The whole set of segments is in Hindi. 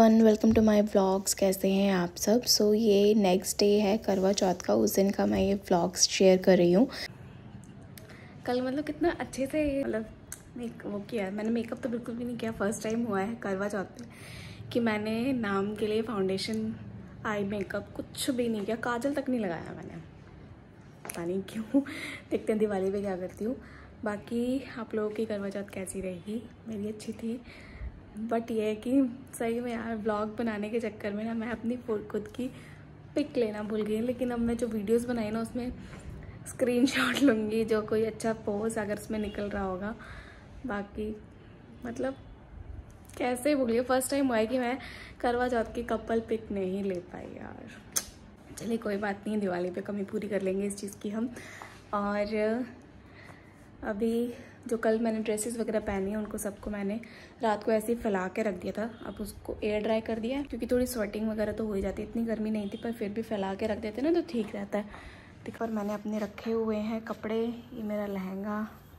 Everyone, welcome to my vlogs. कैसे हैं आप सब? ये नेक्स्ट डे है करवा चौथ का। उस दिन का मैं ये व्लॉग्स शेयर कर रही हूँ। कल मतलब कितना अच्छे से वो किया। मैंने मेकअप तो बिल्कुल भी नहीं किया। फर्स्ट टाइम हुआ है करवा चौथ पे कि मैंने नाम के लिए फाउंडेशन, आई मेकअप कुछ भी नहीं किया। काजल तक नहीं लगाया मैंने, पता नहीं क्यों। देखते हैं दिवाली पे क्या करती हूँ। बाकी आप लोगों की करवा चौथ कैसी रहेगी? मेरी अच्छी थी, बट ये है कि सही में यार व्लॉग बनाने के चक्कर में ना मैं अपनी खुद की पिक लेना भूल गई। लेकिन अब मैं जो वीडियोस बनाई ना उसमें स्क्रीनशॉट लूँगी, जो कोई अच्छा पोज अगर उसमें निकल रहा होगा। बाकी मतलब कैसे भूल गई। फर्स्ट टाइम हुआ है कि मैं करवा चौथ की कपल पिक नहीं ले पाई यार। चलिए कोई बात नहीं, दिवाली पे कमी पूरी कर लेंगे इस चीज़ की हम। और अभी जो कल मैंने ड्रेसेस वगैरह पहनी है उनको सबको मैंने रात को ऐसे ही फैला के रख दिया था। अब उसको एयर ड्राई कर दिया है क्योंकि थोड़ी स्वेटिंग वगैरह तो हो ही जाती है। इतनी गर्मी नहीं थी पर फिर भी फैला के रख देते ना तो ठीक रहता है। और मैंने अपने रखे हुए हैं कपड़े। ये मेरा लहंगा,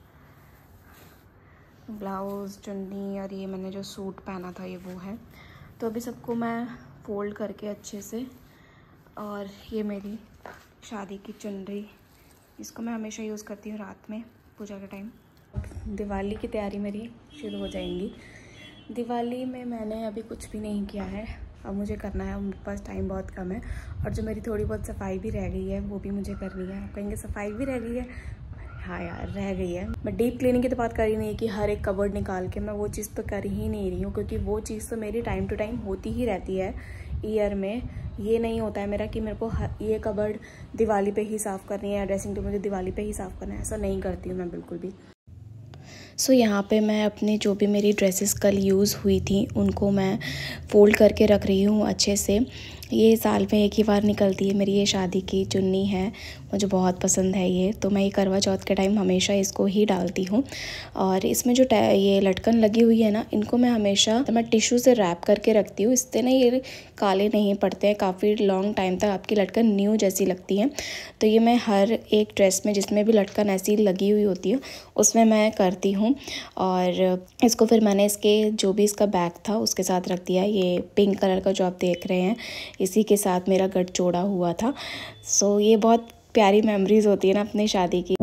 ब्लाउज़, चुन्नी और ये मैंने जो सूट पहना था ये वो है। तो अभी सबको मैं फोल्ड करके अच्छे से, और ये मेरी शादी की चुनरी, इसको मैं हमेशा यूज़ करती हूँ रात में पूजा के टाइम। दिवाली की तैयारी मेरी शुरू हो जाएंगी। दिवाली में मैंने अभी कुछ भी नहीं किया है, अब मुझे करना है। मेरे पास टाइम बहुत कम है और जो मेरी थोड़ी बहुत सफाई भी रह गई है वो भी मुझे करनी है। आप कहेंगे सफाई भी रह गई है? हाँ यार रह गई है। मैं डीप क्लीनिंग की तो बात कर ही नहीं है कि हर एक कबर्ड निकाल के, मैं वो चीज़ तो कर ही नहीं रही हूँ क्योंकि वो चीज़ तो मेरी टाइम टू टाइम होती ही रहती है ईयर में। ये नहीं होता है मेरा कि मेरे को ये कबर्ड दिवाली पे ही साफ़ करनी है या ड्रेसिंग टेबल मुझे दिवाली पे ही साफ़ करना है, ऐसा नहीं करती हूँ मैं बिल्कुल भी। यहाँ पे मैं अपने जो भी मेरी ड्रेसेस कल यूज़ हुई थी उनको मैं फ़ोल्ड करके रख रही हूँ अच्छे से। ये साल में एक ही बार निकलती है मेरी ये शादी की चुन्नी है, मुझे बहुत पसंद है ये। तो मैं ये करवा चौथ के टाइम हमेशा इसको ही डालती हूँ। और इसमें जो ये लटकन लगी हुई है ना, इनको मैं हमेशा मैं टिश्यू से रैप करके रखती हूँ। इससे ना ये काले नहीं पड़ते हैं, काफ़ी लॉन्ग टाइम तक आपकी लटकन न्यू जैसी लगती है। तो ये मैं हर एक ड्रेस में जिसमें भी लटकन ऐसी लगी हुई होती है उसमें मैं करती हूँ। और इसको फिर मैंने इसके जो भी इसका बैग था उसके साथ रख दिया। ये पिंक कलर का जो आप देख रहे हैं इसी के साथ मेरा गठजोड़ा हुआ था। ये बहुत प्यारी मेमोरीज होती है ना अपनी शादी की।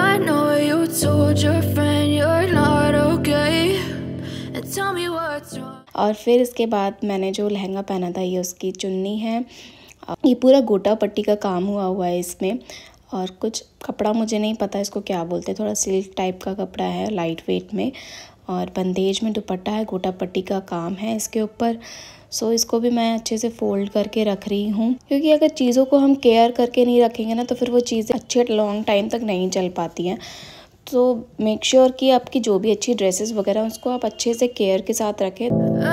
और फिर इसके बाद मैंने जो लहंगा पहना था ये उसकी चुन्नी है। ये पूरा गोटा पट्टी का काम हुआ है इसमें। और कुछ कपड़ा मुझे नहीं पता इसको क्या बोलते, थोड़ा सिल्क टाइप का कपड़ा है लाइट वेट में। और बंदेज में दुपट्टा है, गोटा पट्टी का काम है इसके ऊपर। इसको भी मैं अच्छे से फोल्ड करके रख रही हूँ क्योंकि अगर चीज़ों को हम केयर करके नहीं रखेंगे ना तो फिर वो चीज़ें अच्छे लॉन्ग टाइम तक नहीं चल पाती हैं। तो मेक श्योर कि आपकी जो भी अच्छी ड्रेसेस वगैरह उसको आप अच्छे से केयर के साथ रखें।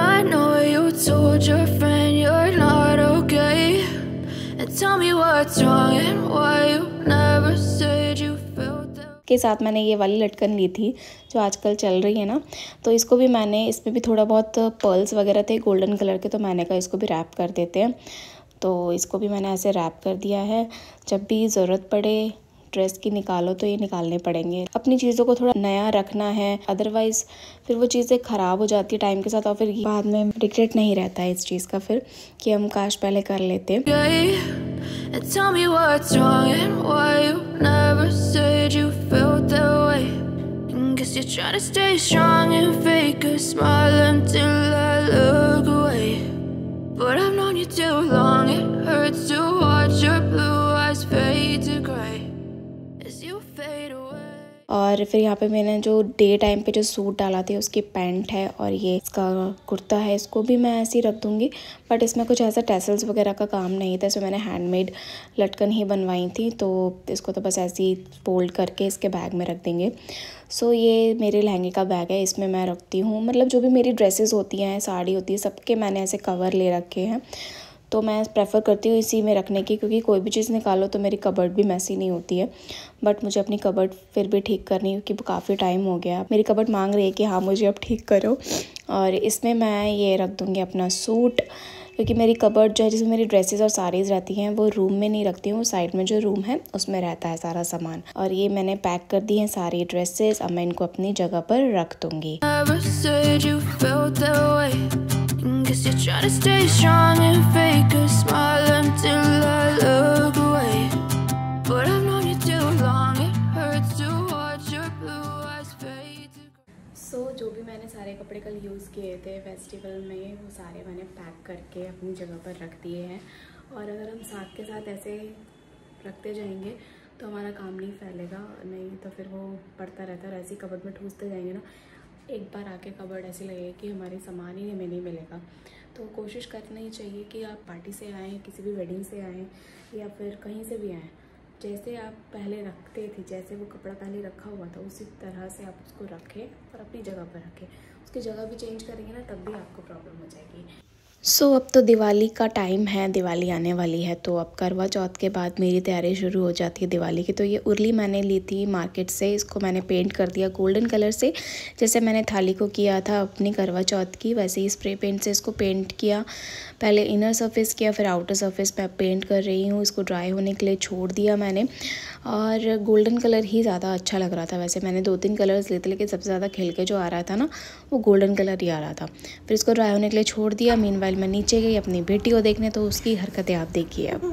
के साथ मैंने ये वाली लटकन ली थी जो आजकल चल रही है ना, तो इसको भी मैंने, इसमें भी थोड़ा बहुत पर्ल्स वगैरह थे गोल्डन कलर के, तो मैंने कहा इसको भी रैप कर देते हैं। तो इसको भी मैंने ऐसे रैप कर दिया है। जब भी ज़रूरत पड़े ड्रेस की निकालो तो ये निकालने पड़ेंगे। अपनी चीज़ों को थोड़ा नया रखना है, अदरवाइज़ फिर वो चीज़ें ख़राब हो जाती है टाइम के साथ और फिर बाद में रिग्रेट नहीं रहता है इस चीज़ का फिर कि हम काश पहले कर लेते। और फिर यहाँ पे मैंने जो डे टाइम पे जो सूट डाला था उसकी पैंट है और ये इसका कुर्ता है, इसको भी मैं ऐसे ही रख दूँगी। बट इसमें कुछ ऐसा टैसल्स वगैरह का काम नहीं था, इसमें मैंने हैंडमेड लटकन ही बनवाई थी। तो इसको तो बस ऐसे ही फोल्ड करके इसके बैग में रख देंगे। ये मेरे लहंगे का बैग है, इसमें मैं रखती हूँ मतलब जो भी मेरी ड्रेसेस होती हैं, साड़ी होती है, सबके मैंने ऐसे कवर ले रखे हैं। तो मैं प्रेफर करती हूँ इसी में रखने की क्योंकि कोई भी चीज़ निकालो तो मेरी कबर्ड भी मैसी नहीं होती है। बट मुझे अपनी कबर्ड फिर भी ठीक करनी है क्योंकि काफ़ी टाइम हो गया। मेरी कबर्ड मांग रही है कि हाँ मुझे अब ठीक करो। और इसमें मैं ये रख दूँगी अपना सूट क्योंकि मेरी कबर्ड जो है जिसमें मेरी ड्रेसेस और साड़ीज़ रहती हैं वो रूम में नहीं रखती हूँ, साइड में जो रूम है उसमें रहता है सारा सामान। और ये मैंने पैक कर दी हैं सारी ड्रेसेस, अब मैं इनको अपनी जगह पर रख दूँगी। 'cause you're trying to stay strong and fake a smile until I look away. But I've known you too long, it hurts to watch your blue eyes fade. So, जो भी मैंने सारे कपड़े कल यूज़ किए थे फेस्टिवल में, वो सारे मैंने पैक करके अपनी जगह पर रख दिए हैं। और अगर हम साथ के साथ ऐसे रखते जाएंगे तो हमारा काम नहीं फैलेगा, नहीं तो फिर वो बढ़ता रहता है और ऐसी कबर्ड में ठूसते जाएंगे ना, एक बार आके कबर्ड ऐसी लगेगी कि हमारी सामान ही हमें नहीं मिलेगा। तो कोशिश करनी ही चाहिए कि आप पार्टी से आएँ, किसी भी वेडिंग से आएँ या फिर कहीं से भी आएँ, जैसे आप पहले रखते थे, जैसे वो कपड़ा पहले रखा हुआ था उसी तरह से आप उसको रखें और अपनी जगह पर रखें। उसकी जगह भी चेंज करेंगे ना तब भी आपको प्रॉब्लम हो जाएगी। सो अब तो दिवाली का टाइम है, दिवाली आने वाली है, तो अब करवा चौथ के बाद मेरी तैयारी शुरू हो जाती है दिवाली की। तो ये उर्ली मैंने ली थी मार्केट से, इसको मैंने पेंट कर दिया गोल्डन कलर से, जैसे मैंने थाली को किया था अपनी करवा चौथ की, वैसे ही स्प्रे पेंट से इसको पेंट किया। पहले इनर सरफेस किया, फिर आउटर सरफेस मैं पेंट कर रही हूँ। इसको ड्राई होने के लिए छोड़ दिया मैंने, और गोल्डन कलर ही ज़्यादा अच्छा लग रहा था। वैसे मैंने 2-3 कलर्स लिए थे, लेकिन सबसे ज़्यादा खिल के जो आ रहा था ना, वो गोल्डन कलर ही आ रहा था। फिर इसको ड्राई होने के लिए छोड़ दिया। मीनवाइल मैं नीचे गई अपनी बेटी को देखने, तो उसकी हरकतें आप देखिए अब।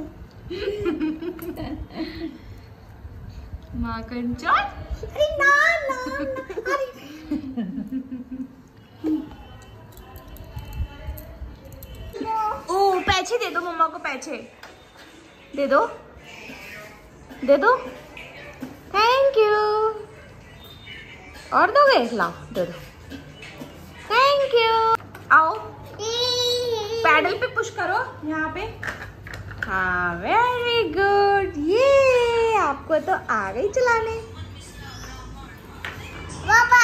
ओ पैसे दे दो मम्मा को, पैसे दे दो, दे दो, थैंक यू। और दोगे? लाओ दे दो, थैंक यू। आओ पैडल पे पुश करो यहाँ पे। हाँ वेरी गुड, ये आपको तो आ गई चलाने। बाबा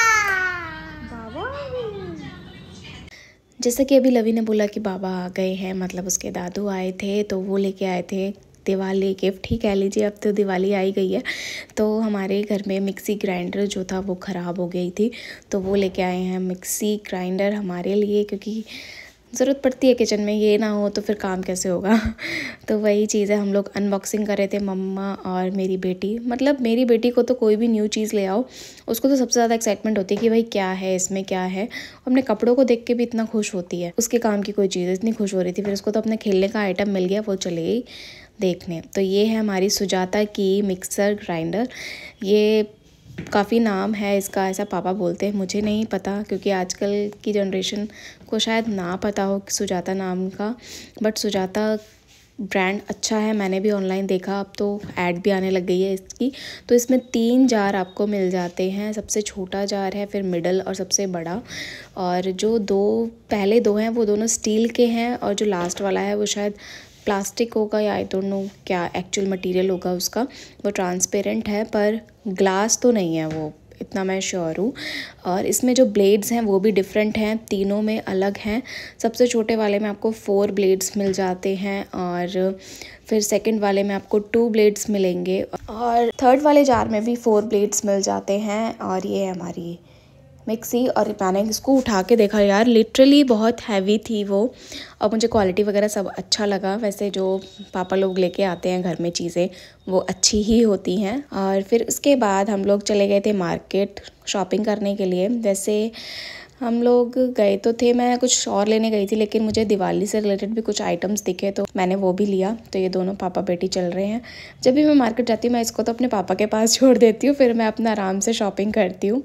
जैसा कि अभी लवी ने बोला कि बाबा आ गए हैं, मतलब उसके दादू आए थे, तो वो लेके आए थे दिवाली गिफ्ट ही कह लीजिए। अब तो दिवाली आई गई है, तो हमारे घर में मिक्सी ग्राइंडर जो था वो ख़राब हो गई थी, तो वो लेके आए हैं मिक्सी ग्राइंडर हमारे लिए, क्योंकि ज़रूरत पड़ती है किचन में, ये ना हो तो फिर काम कैसे होगा। तो वही चीज़ है, हम लोग अनबॉक्सिंग कर रहे थे मम्मा और मेरी बेटी। मतलब मेरी बेटी को तो कोई भी न्यू चीज़ ले आओ, उसको तो सबसे ज़्यादा एक्साइटमेंट होती है कि भाई क्या है इसमें, क्या है। अपने कपड़ों को देख के भी इतना खुश होती है, उसके काम की कोई चीज़ इतनी खुश हो रही थी। फिर उसको तो अपने खेलने का आइटम मिल गया, वो चले गई देखने। तो ये है हमारी सुजाता की मिक्सर ग्राइंडर। ये काफ़ी नाम है इसका, ऐसा पापा बोलते हैं, मुझे नहीं पता, क्योंकि आजकल की जनरेशन को शायद ना पता हो सुजाता नाम का, बट सुजाता ब्रांड अच्छा है। मैंने भी ऑनलाइन देखा, अब तो ऐड भी आने लग गई है इसकी। तो इसमें 3 जार आपको मिल जाते हैं, सबसे छोटा जार है, फिर मिडल और सबसे बड़ा। और जो पहले दो हैं वो दोनों स्टील के हैं, और जो लास्ट वाला है वो शायद प्लास्टिक होगा या आई डोंट नो क्या एक्चुअल मटेरियल होगा उसका। वो ट्रांसपेरेंट है पर ग्लास तो नहीं है वो, इतना मैं श्योर हूँ। और इसमें जो ब्लेड्स हैं वो भी डिफरेंट हैं, तीनों में अलग हैं। सबसे छोटे वाले में आपको 4 ब्लेड्स मिल जाते हैं, और फिर सेकंड वाले में आपको 2 ब्लेड्स मिलेंगे, और थर्ड वाले जार में भी 4 ब्लेड्स मिल जाते हैं। और ये हमारी मिक्सी, और मैंने इसको उठा के देखा यार, लिटरली बहुत हैवी थी वो, और मुझे क्वालिटी वगैरह सब अच्छा लगा। वैसे जो पापा लोग लेके आते हैं घर में चीज़ें वो अच्छी ही होती हैं। और फिर उसके बाद हम लोग चले गए थे मार्केट शॉपिंग करने के लिए। वैसे हम लोग गए तो थे, मैं कुछ और लेने गई थी, लेकिन मुझे दिवाली से रिलेटेड भी कुछ आइटम्स दिखे तो मैंने वो भी लिया। तो ये दोनों पापा बेटी चल रहे हैं। जब भी मैं मार्केट जाती हूँ मैं इसको तो अपने पापा के पास छोड़ देती हूँ, फिर मैं अपना आराम से शॉपिंग करती हूँ।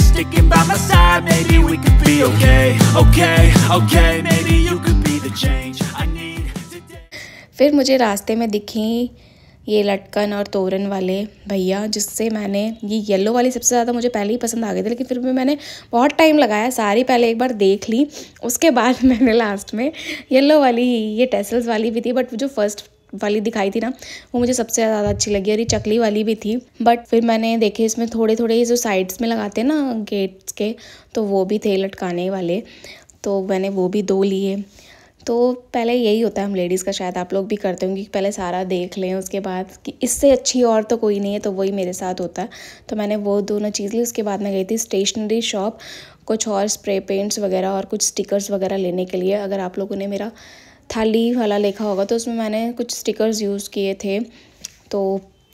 फिर मुझे रास्ते में दिखी ये लटकन और तोरण वाले भैया, जिससे मैंने ये येलो वाली सबसे ज़्यादा मुझे पहले ही पसंद आ गई थी, लेकिन फिर भी मैंने बहुत टाइम लगाया, सारी पहले एक बार देख ली, उसके बाद मैंने लास्ट में येलो वाली, ये टेसल्स वाली भी थी, बट जो फर्स्ट वाली दिखाई थी ना वो मुझे सबसे ज़्यादा अच्छी लगी। और ये चकली वाली भी थी, बट फिर मैंने देखे इसमें थोड़े थोड़े जो साइड्स में लगाते हैं ना गेट्स के, तो वो भी थे लटकाने वाले, तो मैंने वो भी 2 लिए। तो पहले यही होता है हम लेडीज़ का, शायद आप लोग भी करते होंगे कि पहले सारा देख लें, उसके बाद कि इससे अच्छी और तो कोई नहीं है, तो वही मेरे साथ होता है। तो मैंने वो दोनों चीज़ ली। उसके बाद मैं गई थी स्टेशनरी शॉप, कुछ और स्प्रे पेंट्स वगैरह और कुछ स्टिकर्स वगैरह लेने के लिए। अगर आप लोगों ने मेरा थाली वाला देखा होगा तो उसमें मैंने कुछ स्टिकर्स यूज़ किए थे, तो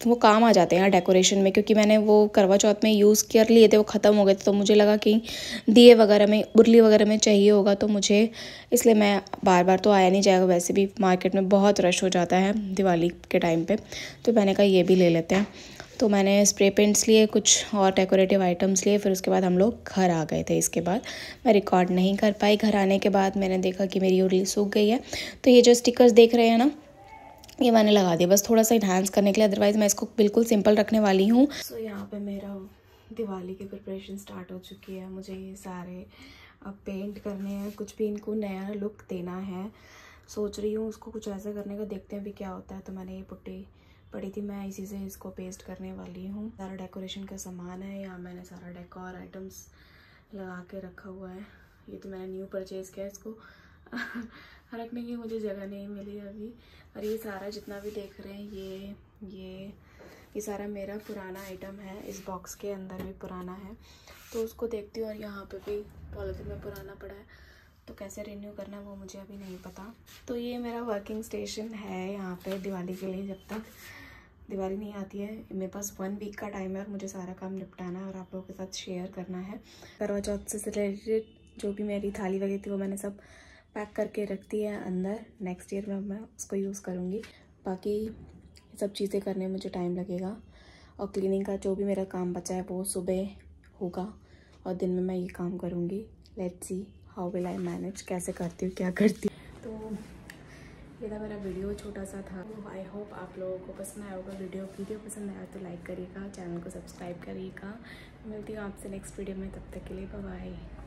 वो काम आ जाते हैं डेकोरेशन में, क्योंकि मैंने वो करवा चौथ में यूज़ कर लिए थे, वो ख़त्म हो गए थे, तो मुझे लगा कि दिए वगैरह में, उर्ली वगैरह में चाहिए होगा, तो मुझे इसलिए मैं बार बार तो आया नहीं जाएगा, वैसे भी मार्केट में बहुत रश हो जाता है दिवाली के टाइम पे, तो मैंने कहा ये भी ले लेते हैं। तो मैंने स्प्रे पेंट्स लिए, कुछ और डेकोरेटिव आइटम्स लिए, फिर उसके बाद हम लोग घर आ गए थे। इसके बाद मैं रिकॉर्ड नहीं कर पाई। घर आने के बाद मैंने देखा कि मेरी उर्ली सूख गई है, तो ये जो स्टिकर्स देख रहे हैं ना, ये मैंने लगा दिया बस थोड़ा सा इन्हांस करने के लिए, अदरवाइज़ मैं इसको बिल्कुल सिंपल रखने वाली हूँ। सो यहाँ पे मेरा दिवाली की प्रिपरेशन स्टार्ट हो चुकी है। मुझे ये सारे अब पेंट करने हैं, कुछ भी इनको नया लुक देना है। सोच रही हूँ उसको कुछ ऐसा करने का, देखते हैं अभी क्या होता है। तो मैंने ये पुट्टी पड़ी थी, मैं इसी से इसको पेस्ट करने वाली हूँ। सारा डेकोरेशन का सामान है, यहाँ मैंने सारा डेकोर आइटम्स लगा के रखा हुआ है। ये तो मैंने न्यू परचेज़ किया, इसको रखने की मुझे जगह नहीं मिली अभी। और ये सारा जितना भी देख रहे हैं, ये सारा मेरा पुराना आइटम है। इस बॉक्स के अंदर भी पुराना है, तो उसको देखती हूँ। और यहाँ पे भी पॉलिथीन में पुराना पड़ा है, तो कैसे रिन्यू करना है वो मुझे अभी नहीं पता। तो ये मेरा वर्किंग स्टेशन है यहाँ पे दिवाली के लिए। जब तक दिवाली नहीं आती है, मेरे पास 1 वीक का टाइम है और मुझे सारा काम निपटाना है और आप लोगों के साथ शेयर करना है। करवा चौथ से रिलेटेड जो भी मेरी थाली वगैरह थी वो मैंने सब पैक करके रख दी है अंदर। नेक्स्ट ईयर में मैं उसको यूज़ करूँगी। बाकी सब चीज़ें करने में मुझे टाइम लगेगा, और क्लीनिंग का जो भी मेरा काम बचा है वो सुबह होगा और दिन में मैं ये काम करूँगी। Let's see how will I manage, कैसे करती हूँ, क्या करती हूँ। तो ये था मेरा वीडियो, छोटा सा था। आई होप आप लोगों को पसंद आया होगा। वीडियो पसंद आया तो लाइक करिएगा, चैनल को सब्सक्राइब करिएगा। मिलती हूँ आपसे नेक्स्ट वीडियो में, तब तक के लिए बाय बाय।